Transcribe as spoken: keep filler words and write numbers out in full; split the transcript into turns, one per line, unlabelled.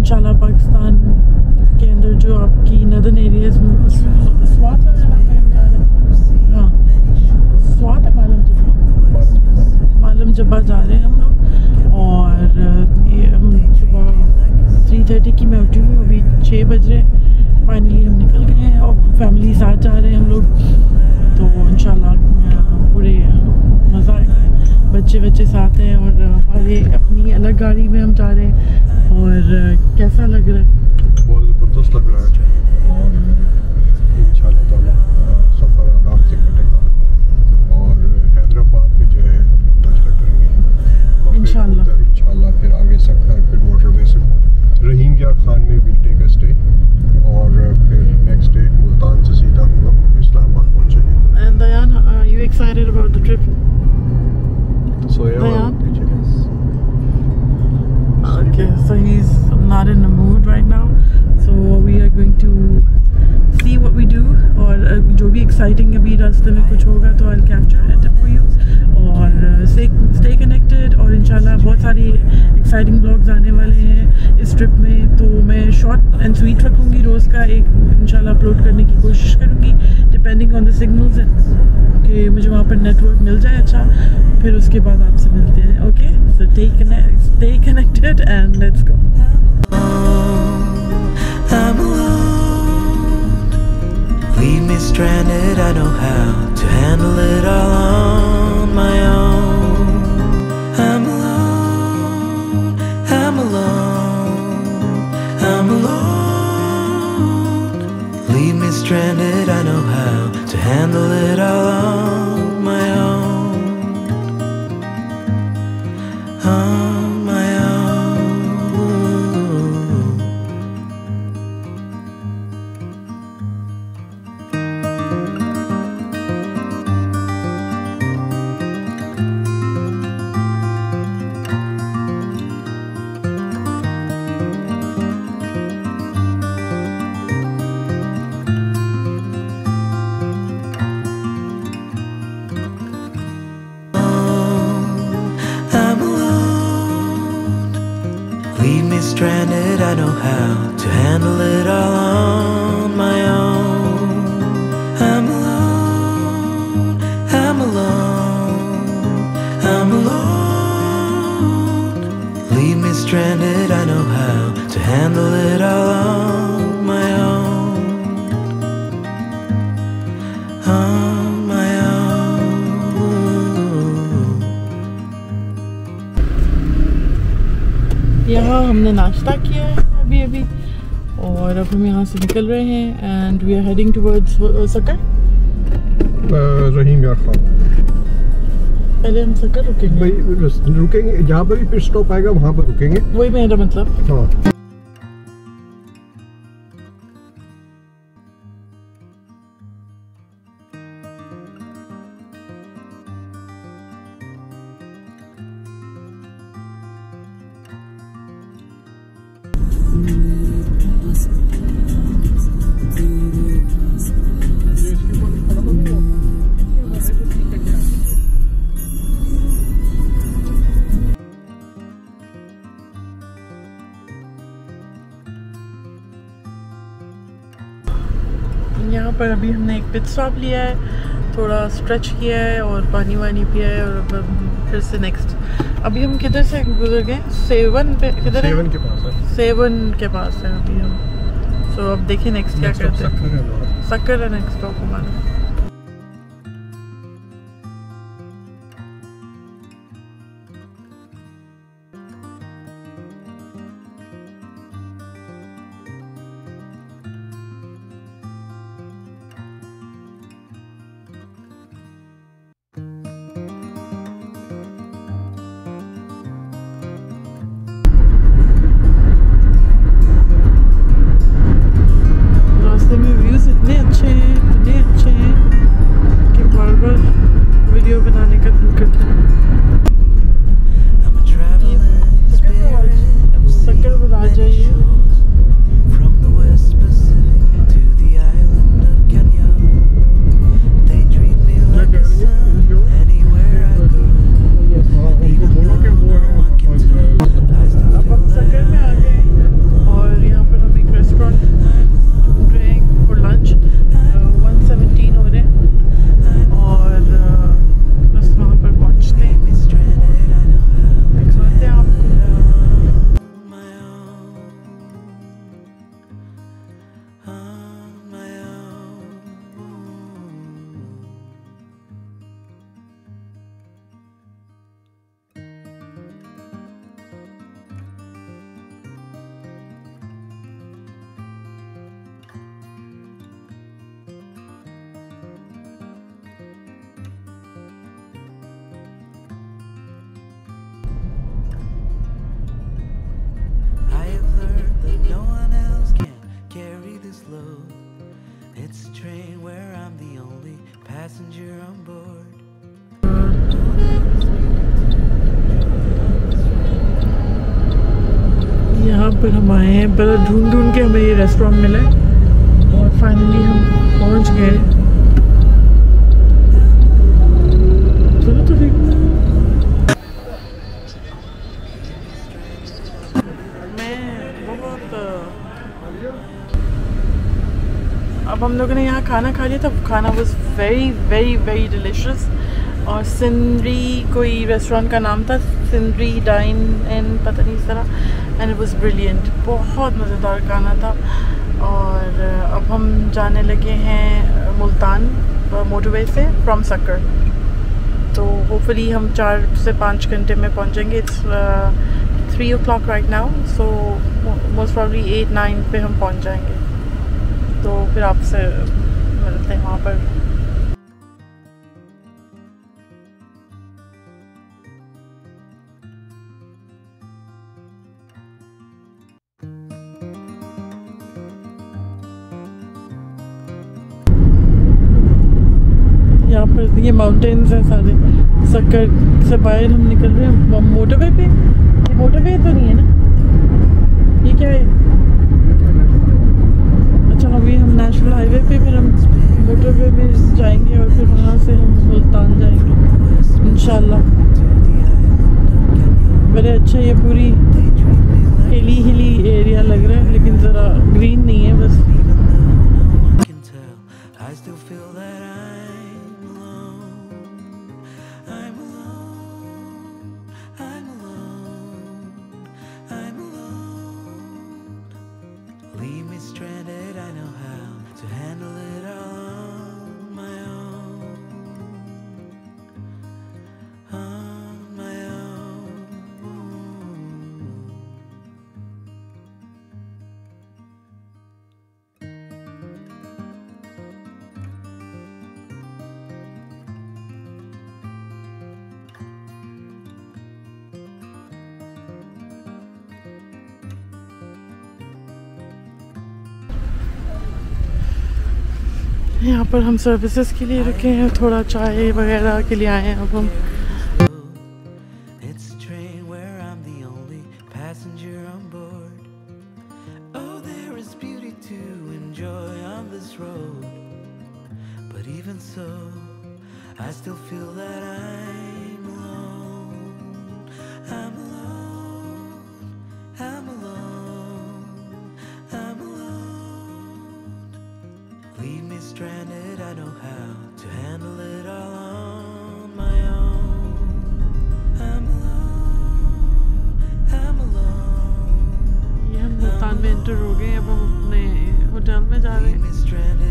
इंशाल्लाह पाकिस्तान के अंदर जो आपकी नदर्न एरियाज में स्वात हाँ स्वात है मालम जब्बा मालम जब्बा जा रहे हैं हम लोग। और ये हम सुबह थ्री थर्टी की मैं उठी हुई हूँ, अभी छः बज रहे फाइनली हम निकल गए हैं और फैमिली साथ जा रहे हैं हम लोग। तो इंशाल्लाह पूरे मज़ा आएगा, बच्चे बच्चे साथ हैं और हमारे अपनी अलग गाड़ी में हम जा रहे हैं। और कैसा लग रहा है?
बहुत ज़बरदस्त लग रहा है और इंशाल्लाह ताला सफ़र आराम से कटेगा और हैदराबाद में जो है हम लोग नाश्ता करेंगे इंशाल्लाह। इंशाल्लाह फिर आगे सफ़र फिर मोटरवे से रहीम यार खान में विल टेक अ स्टे और फिर नेक्स्ट डे मुल्तान से सीधा हम लोग इस्लामाबाद पहुँचेंगे।
And Dayan, are you excited about the trip?
सोया
Okay, so he's not in the mood right now, so we are going to see what we do और जो भी exciting अभी रास्ते में कुछ होगा तो I'll capture it for you और stay stay connected। और इंशाल्लाह बहुत सारी exciting vlogs आने वाले हैं इस ट्रिप में, तो मैं short and sweet रखूँगी, रोज़ का एक इंशाल्लाह अपलोड करने की कोशिश करूँगी depending on the signals कि मुझे वहाँ पर नेटवर्क मिल जाए अच्छा, फिर उसके बाद आपसे मिलते हैं। Okay, so stay connected, stay connected and let's go।
I'm alone, leave me stranded, I know how to handle it all on my own। I'm alone, I'm alone, I'm alone, leave me stranded, I know how to handle it all on my own, on my own। Leave me stranded, I know how to handle it all on my own। I'm alone, I'm alone, I'm alone, leave me stranded, I know how to handle it all on my own, on my own।
यहाँ हमने नाश्ता किया है अभी अभी और अब हम यहाँ से निकल रहे हैं and we are heading towards Sukkur.
Rahim Yar Khan
पहले हम सक्कर रुकेंगे,
भाई रुकेंगे जहाँ पर भी फिर स्टॉप आएगा वहाँ पर रुकेंगे।
वही मेरा मतलब।
हाँ
यहाँ पर अभी हमने एक पिट स्टॉप लिया है, थोड़ा स्ट्रेच किया है और पानी वानी पिया है और अब हम फिर से नेक्स्ट। अभी हम किधर से गुजर गए? सेवन पे किधर है?
सेवन के पास है।
सेवन के पास है अभी हम। सो so, अब देखिए नेक्स्ट क्या करते हैं। सक्कर है नेक्स्ट स्टॉप हमारा। रास्ते में व्यूज इतने अच्छे हैं, इतने अच्छे हैं पर हम आए हैं, पर ढूंढ ढूंढ के हमें ये रेस्टोरेंट मिला और फाइनली हम पहुंच गए। चलो तो फिर मैं बहुत अब हम लोगों ने यहाँ खाना खा लिया था। खाना was very very very delicious और सिंदरी कोई रेस्टोरेंट का नाम था, सिंदरी डाइन एंड पता नहीं इस तरह, एंड इट वाज ब्रिलियंट। बहुत मज़ेदार खाना था। और अब हम जाने लगे हैं मुल्तान मोटरवे से फ्रॉम सक्कर, तो होपफुली हम चार से पाँच घंटे में पहुंचेंगे। It's three o'clock right now, so most probably at nine पे हम पहुंच जाएंगे। तो फिर आपसे मिलते हैं वहाँ पर। यहाँ पर ये माउंटेन्स हैं सारे। सक्कर से बाहर हम निकल रहे हैं मोटरवे पे। ये मोटरवे तो नहीं है ना, ये क्या है? अच्छा, अभी हम नेशनल हाईवे पे, फिर हम मोटरवे में जाएंगे और फिर वहाँ से हम मुल्तान जाएंगे इंशाल्लाह। बड़े अच्छा ये पूरी हिली हिली एरिया लग रहा है, लेकिन ज़रा ग्रीन नहीं है बस। यहाँ पर हम सर्विसेज के लिए रुके हैं, थोड़ा चाय वगैरह के लिए आए हैं अब हम।
Stranded, I know how to handle it all on my own. I'm alone, I'm alone.
ये हम मुल्तान में एंटर हो गए, अब हम अपने होटल में जा रहे हैं।